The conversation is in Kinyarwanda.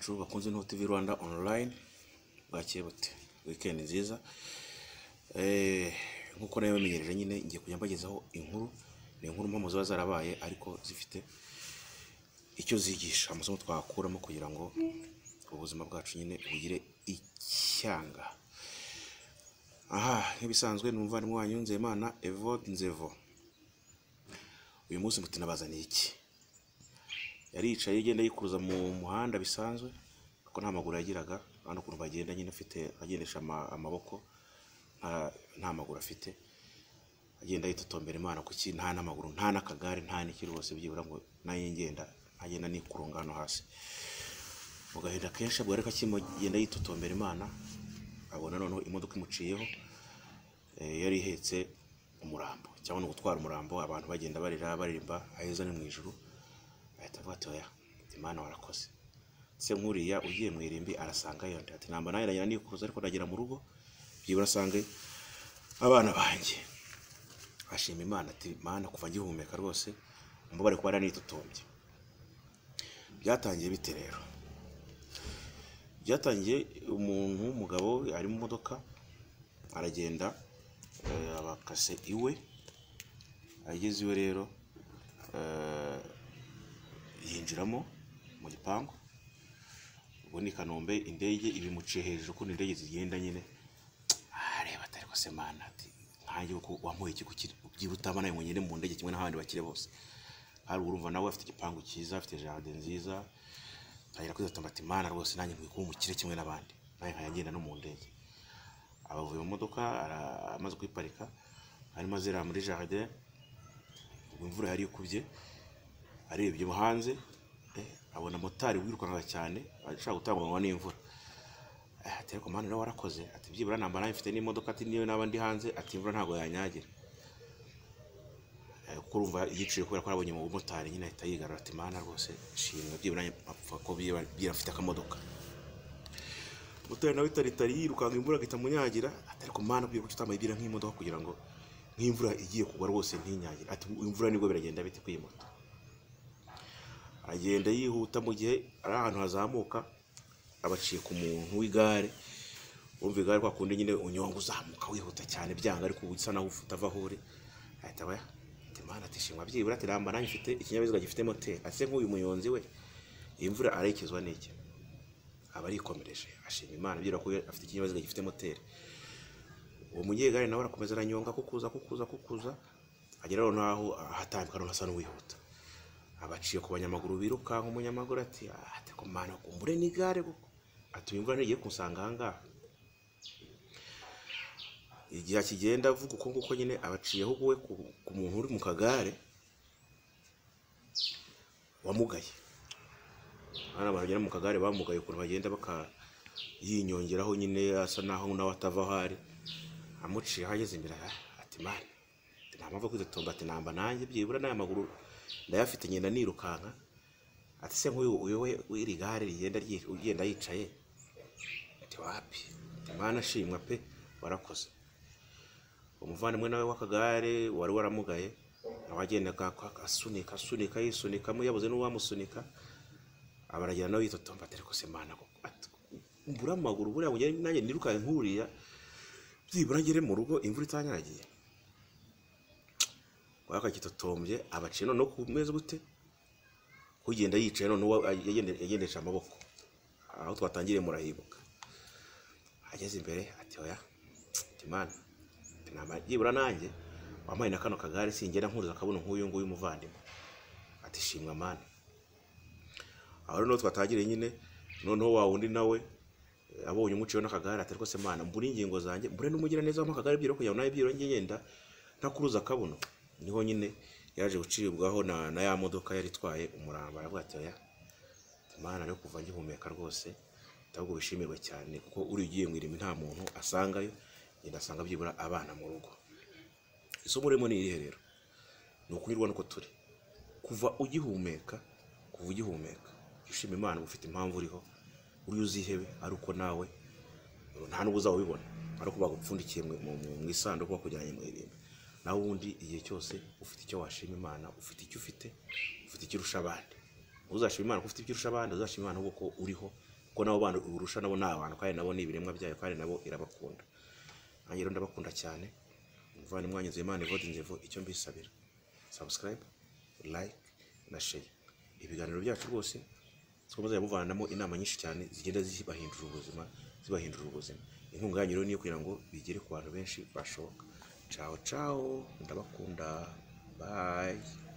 bacu bakunze no TV Rwanda online bwakeye bute weekend nziza. Nkuko nayo menyereje nyine ngiye kujya mbagezaho inkuru, ni inkuru mpamo ziba zarabaye ariko zifite icyo zigisha, amasomo twakuramo kugira ngo ubuzima bwacu nyine bugire icyanga. Aha nk'ibisanzwe numva ni mwanyu Nzeyimana Evode Nzevo. Uyu munsi mutinabazaniye iki? Yari yicaye igenda yikuruza mu muhanda bisanzwe kuko nta maguru yagiraga, hano ukuntu bagenda nyine afite agendesha amaboko, nta maguru afite, agenda yitotombera Imana kuki nta n'amaguru nta n'akagare nta n'ikiri rwose byibura ngo naye ngenda agenda nikurunga hano hasi. Mugahenda kenshi abwo ariko akimugenda yitotombera Imana abona noneho imodoka imuciyeho, yari ihetse umurambo cyangwa no gutwara umurambo, abantu bagenda barira baririmba aheza ni mu ijuru. Ahita avuga ati oya Imana warakoze, se nkuriya ugiye mu irimbi arasanga yonde ati namba naye nanyira nikuruza ariko ndagera mu rugo byibura sange abana banjye. Ashima Imana ati Mana kuva ngihumeka rwose mbabare kuba nitotombye. Byatangiye bite rero? Byatangiye umuntu umugabo ari mu modoka aragenda abakase iwe, ageze iwe rero yinjiramo mu gipangu. Ubwo ni Kanombe, indege ibimuciye hejuru kuko indege zigenda nyine areba atari ko se Mana ati nkanjye uko wampoye iki kubyibuta nayo nyine mu ndege kimwe n'abandi bakire bose. Hari urumva nawe afite igipangu cyiza, afite jardin nziza, agira kwizatamba ati Mana rwose nanjye nkwiye kuba umukire kimwe n'abandi, naye nkayagenda no mu ndege. Abavuye mu modoka amaze kwiparika arimo azira muri jardin, imvura yari ikubye, arebye mu hanze abona motari wirukanka cyane ashaka gutangwa n'imvura. Ati ariko Mana nawe warakoze, ati byibura namba nayo mfite n'imodoka, ati niyo nabandi hanze ati imvura ntago yanyagira. Kuko urumva igiciro kubera ko arabonye mu motari nyine ahita yigarura ati Mana rwose shimwe byibura apfa ko byirafite akamodoka. Motari nawe itari yirukanka imvura gitamunyagira, ati ariko Mana bwiye kuki utamayibira nk'imodoka kugira ngo nk'imvura igiye kugwa rwose ntinyagira. Ati imvura nibwo biragenda bite kwiyi moto. Agenda yihuta mu gihe ari ahantu hazamuka abaciye ku muntu w'igare. Umva igare kwa kundi nyine unyonga uzamuka wihuta cyane byanga ariko ubisa naho utava hore. Ahita aba Imana ati shimwa byibura ati ramba nanjye mfite ikinyabiziga gifite moteri. Ase nk'uyu munyonzi we imvura arekezwa n'iki? Aba arikomereje ashima Imana byira ko afite ikinyabiziga gifite moteri. Uwo munyegare nawe arakomeza aranyonga kukuza agera naho ahatambika no hasa n'uwihuta. Abaciye ku banyamaguru biruka nk'umunyamaguru ati ko Mana kumbure n'igare kuko ati imvura ntigiye kunsanga ahangaha. Igihe akigenda avuga uko nguko nyine abaciyeho we ku muntu uri mu kagare wamugaye. Hano baragera mu kagare bamugaye ukuntu bagenda yinyongeraho nyine asa naho nawe atava hari. Amuciye hageze imbere ati Mana nta mpamvu kwizotomba ati namba nanjye byibura n'aya maguru ndayafite ngenda nirukanka. Ati se nk'uyu we w'iri gare ugenda yicaye ati wapi? Imana shimwa pe warakoze. Umuvandimwe nawe w'akagare wari waramugaye abagenda asunika yisunikamo yabuze n'uwamusunika, abaragira nawe yitotomba ati ariko se Mana mbura amaguru buriya ngo nanjye nirukanka nkuriya byibura ngere mu rugo imvura itanyaragiye. Wakagitotombye abaciye no kumeza gute kugenda yicaye none yagendesha amaboko aho twatangiriye murahibuka. Ageze imbere ati oya Imana nama byibura nanjye wamaye na kano kagare singera nkuriza akabuno nk'uyu nguyu umuvandimwe. Ati shimwa Mana. Aho no twatangiriye nyine noneho wa wundi nawe abonye umuciyo n'akagare ati ariko se Mana mbura ingingo zanjye mbure n'umugira neza w'akagare byiro kugira nawe byiro ngenda ntakuruza akabuno. Niho nyine yaje gucibwaho na ya modoka yari itwaye umurambo. Aravuga ati oya Imana rero kuva ngihumeka rwose ndabwo bishimirwa cyane kuko uri ugiye mu irimi nta muntu asangayo, ngenda asanga byibura abana mu rugo. Isomo remo ni irihe rero? Ni ukunyurwa nuko turi kuva ugihumeka ushima Imana ufite impamvu uriho, uri uzihebe ari uko nawe nta n'ubuza ubibona ariko bagupfundikiye mu isanduku bakujyanye mu irimi. Nawe ubundi igihe cyose ufite icyo washima Imana, ufite icyo ufite icyo urusha abandi. uzashima Imana ko ufite ibyo urusha abandi, uzashima Imana ko uriho, ko nabo bandi urusha nabo ni abantu kandi nabo ni ibiremwa byayo kandi nabo irabakunda. Nanjye rero ndabakunda cyane. Muvandimwe wanjye Nzeyimana Evode Nzevo, icyo mbisabira subscribe, like na share. Ibiganiro byacu rwose twamaze muvanamo inama nyinshi cyane zigenda zibahindura ubuzima. Inkunga yanyu rero niyo kugira ngo bigere ku bantu benshi bashoboka. Ciao ciao, ndabakunda, bye.